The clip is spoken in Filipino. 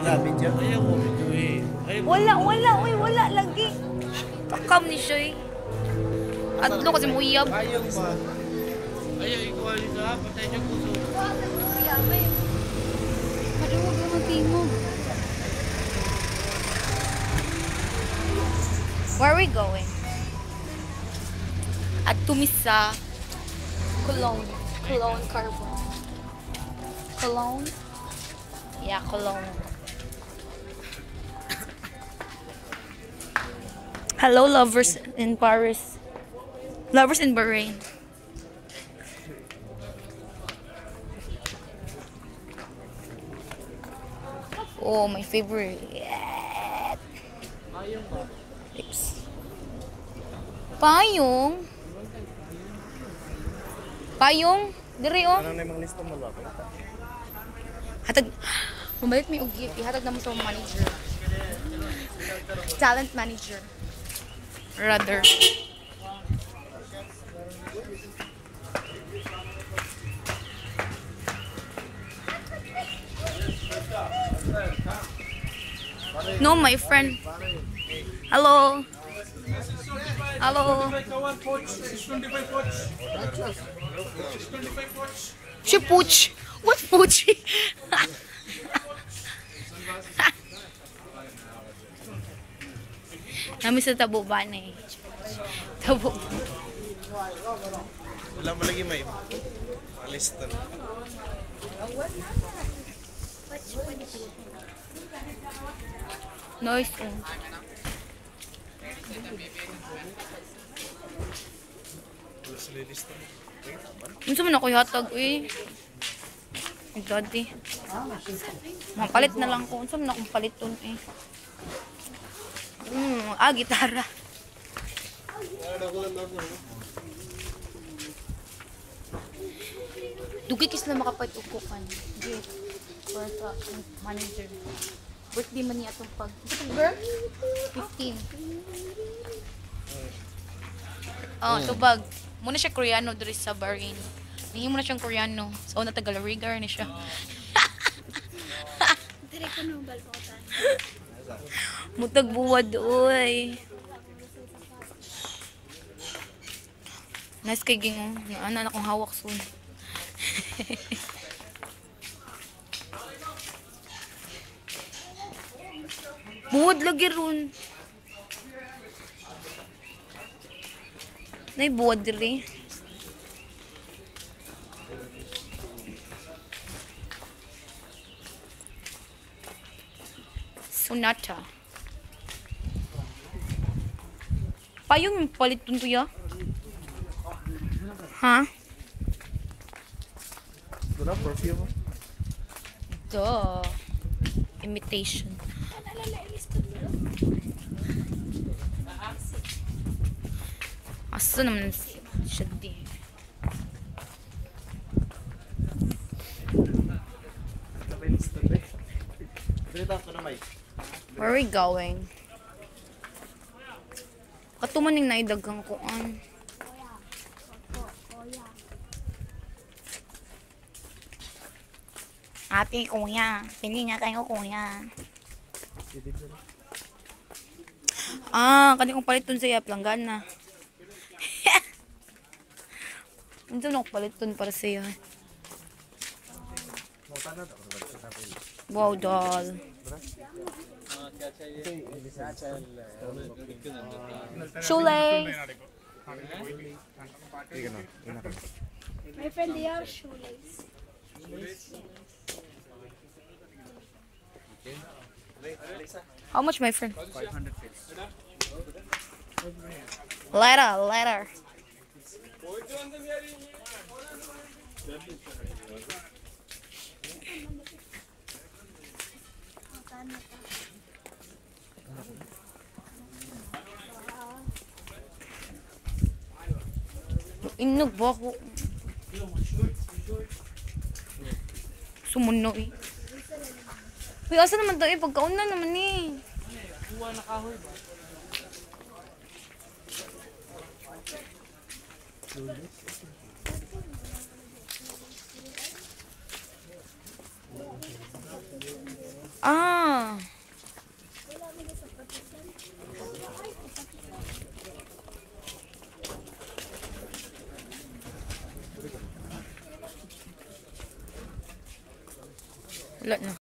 Video. Ayaw mo video eh. Wala lagi. Takam ni siya eh. Adlo kasi mo iyab. Ayaw ba? Ayaw ikaw dito ha. Patay niyo puso. Maduwag na magtingog. Where are we going? At tumisa Cologne Carbon. Cologne? Yeah, Cologne. Hello, lovers in Paris. Lovers in Bahrain. Oh, my favorite. Lips. Payong. Diri oh. Ano na yung mga lista mo ba? Hatag. Mabait may ugi. Ihatag naman sa manager. Talent manager. Rather. No, my friend. Hello. She pooch. What pooch? Kami sa tabo ba na eh. Tabo. Wala mo lagi may lista. Nice. Wala sila lista. Unsa man ako hatag eh. Ay daddy. Mapalit na lang ko. Unsa man akong paliton eh. Gitara. Dugay kis na makapait upukan. Git. For the manager. Birthday man niya itong pag... Girl? 15. Oh, tubag. Muna siya Koreano diri sa Bahrain. Hindi mo na siyang Koreano. So, na Tagalarigar ni siya. Dire ko no balpotan. Mutag buwad, oy. Nice kay ging. Ano na akong hawak soon. Buwad lagi ron. Nay buwad diri. Sonata. Payong yung palit dun to ya? Ha? Wala perfume. Duh. Imitation. Asa naman siya di. May lista ba? Dito ko na may. Where are we going? Katumaning naidagang kuan. Ate, kuya. Pili niya kayo, kuya. Kani kong paliton sa iya, planggana. Ito na paliton para sa iyo. Wow, doll. Shoelace. My friend, they are shoelace. How much, my friend? 500 feet. Later. Inog ba ako? Sumuno eh. Uy, asa naman daw eh? Pagkauna naman eh. Kuha na kahoy ba? Wala na.